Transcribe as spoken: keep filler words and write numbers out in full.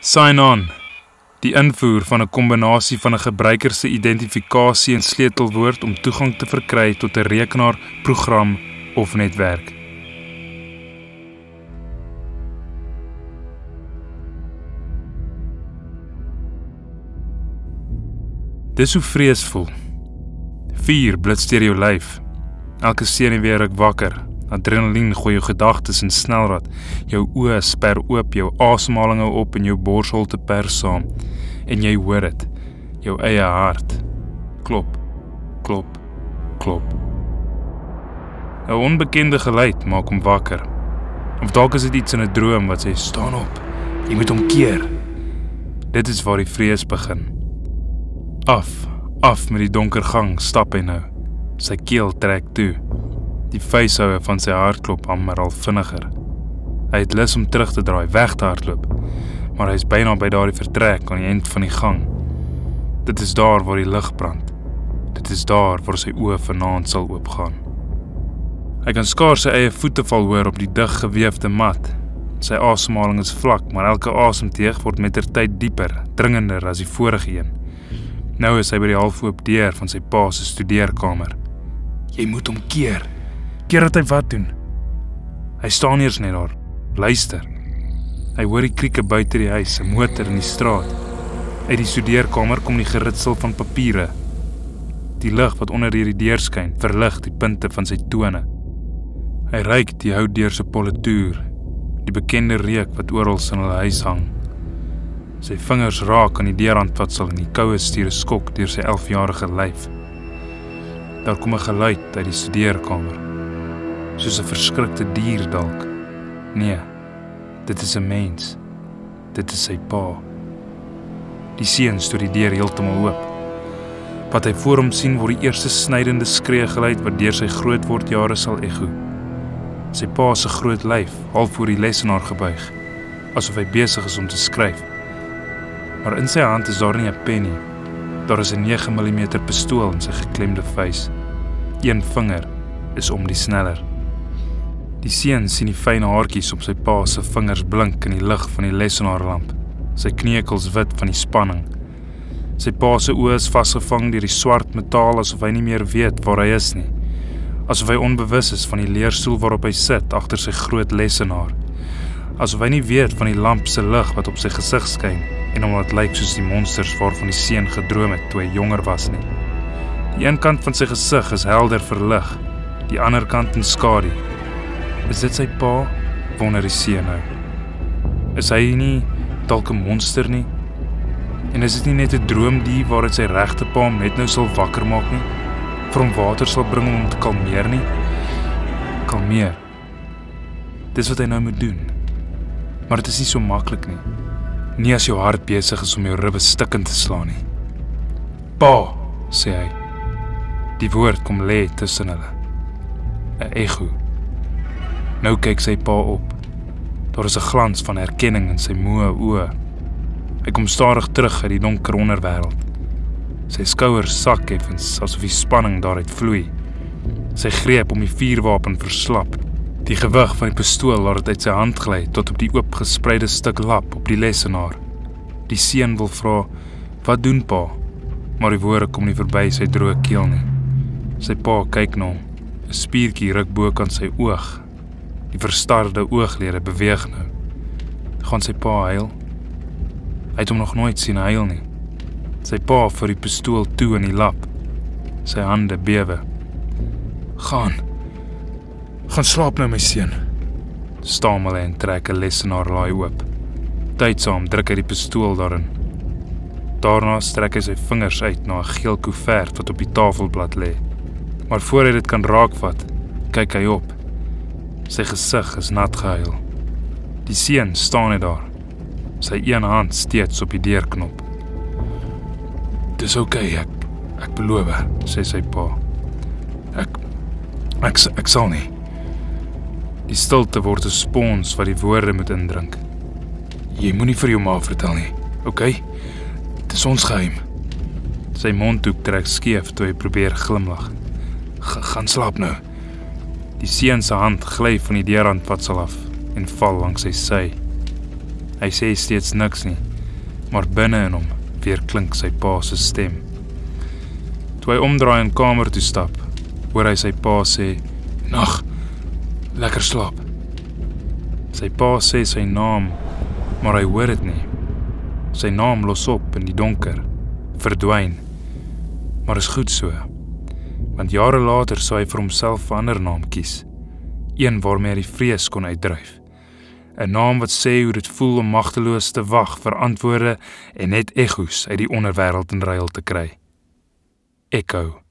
Sign on. Die invoer van 'n kombinasie van 'n gebruiker se identifikasie en sleutelwoord om toegang te verkry tot 'n rekenaar, program of netwerk. Dis so vreesvol. Vier blits deur jou lyf. Elke senuwee ruk wakker. Adrenalien gooi jou gedagtes in snelrad. Jou oë sper oop, jou asemhaling hou op en jou borsholte pers saam. En jy hoor dit. Jou eie hart. Klop, klop, klop. 'n Onbekende geluid maak hom wakker. Of dalk is dit iets in 'n droom wat sê, staan op, jy moet omkeer. Dit is waar die vrees begin. Af, af met die donker gang, stap hy nou. Sy keel trek toe. Die vuishoue van sy hartklop hammer al vinniger. Hy het lus om terug te draai, weg te hardloop, maar hy is byna by daardie vertrek aan die eind van die gang. Dit is daar waar die lig brand. Dit is daar waar sy oë vanaand sal oopgaan. Hy kan skaars sy eie voeteval hoor op die dig geweefde mat. Sy asemhaling is vlak, maar elke asemteug word mettertyd dieper, dringender as die vorige een. Nou is hy by die halfoop deur van sy pa se studeerkamer. Jy moet hom keer. Keer dat hy wat doen. Hy staan eers net daar, luister. Hy hoor die krieke buite die huis, 'n motor in die straat. Uit die studeerkamer kom die geritsel van papiere. Die lig wat onder die deur skyn, verlig die punte van sy tone. Hy ruik die houtdeur se polituur, die bekende reuk wat oral in hulle huis hang. Sy vingers raak aan die deurhandvatsel en die koue stuur 'n skok deur sy elfjarige lyf. Daar kom 'n geluid uit die studeerkamer. Soos 'n verskrikte dier dalk. Nee, dit is 'n mens. Dit is sy pa. Die seun stoot die deur heeltemal oop. Wat hy voor hom sien word die eerste snydende skree geluid wat deur sy grootword jare sal ego. Sy pa se groot lyf, half voor die lesenaar gebuig, asof hy besig is om te skryf. Maar in sy hand is daar nie 'n pen nie. Daar is 'n nege millimeter pistool in sy geklemde vuis. Een vinger is om die sneller. Die seun sien die fyn haartjies op sy pa se vingers blink in die lig van die lesenaarlamp. Sy kneukels wit van die spanning. Sy pa se oë is vasgevang deur die swart metaal asof hy nie meer weet waar hy is nie. Asof hy onbewus is van die leerstoel waarop hy sit agter sy groot lesenaar. Asof hy nie weet van die lamp se lig wat op sy gesig skyn en hom laat lyk soos die monsters waarvan die seun gedroom het toe hy jonger was nie. Die een kant van sy gesig is helder verlig, die ander kant in skadu. Is dit sy pa? Wonder die seun nou. Is hy nie dalk 'n monster nie? En is dit nie net 'n droomdier waaruit sy regte pa hom net nou sal wakker maak nie? Vir hom water sal bring om hom te kalmeer nie? Kalmeer. Dis wat hy nou moet doen. Maar dit is nie so maklik nie. Nie as jou hart besig is om jou ribbe stikkend te slaan nie. Pa, sê hy. Die woord kom lê tussen hulle. 'n Ego. Nou kyk sy pa op. Daar is 'n glans van herkenning in sy moe oë. Hy kom stadig terug uit die donker onderwêreld. Sy skouers sak effens asof die spanning daaruit vloei. Sy greep om die vuurwapen verslap. Die gewig van die pistool laat dit uit sy hand gly tot op die oopgespreide stuk lap op die lesenaar. Die seun wil vra, wat doen pa? Maar die woorde kom nie verby sy droë keel nie. Sy pa kyk na hom. 'n Spiertjie ruk bokant sy oog. Die verstarde ooglede beweeg nou. Gaan sy pa huil? Hy het hom nog nooit sien huil nie. Sy pa vir die pistool toe in die lap. Sy hande bewe. Gaan. Gaan slaap nou my seun. Stamel hy en trek 'n lesenaar laai oop. Tydsaam druk hy die pistool daarin. Daarna strek hy sy vingers uit na 'n geel koevert wat op die tafelblad lê. Maar voor hy dit kan raakvat, kyk hy op. Sy gesig is nat gehuil. Die seun staan net daar. Sy een hand steeds op die deurknop. Dis oukei, ek ek beloof, sê sy pa. Ek ek ek sal nie. Die stilte word 'n spons wat die woorde moet indrink. Jy moenie vir jou ma vertel nie, oukei? Dis ons geheim. Sy mondhoek trek skeef toe hy probeer glimlag. Gaan slaap nou. Die seun se hand gly van die deurhandvatsel af en val langs sy sy. Hy sê steeds niks nie, maar binne in hom weer klink sy pa se stem. Toe hy omdraai en kamer toe stap, hoor hy sy pa sê, "Nag, lekker slaap." Sy pa sê sy naam, maar hy hoor dit nie. Sy naam los op in die donker, verdwyn. Maar is goed so, want jare later sou hy vir homself 'n ander naam kies, een waarmee hy die vrees kon uitdryf. 'n Naam wat sê hoe dit voel om magteloos te wag vir antwoorde en net ekko's uit die onderwêreld in ruil te kry. Echo.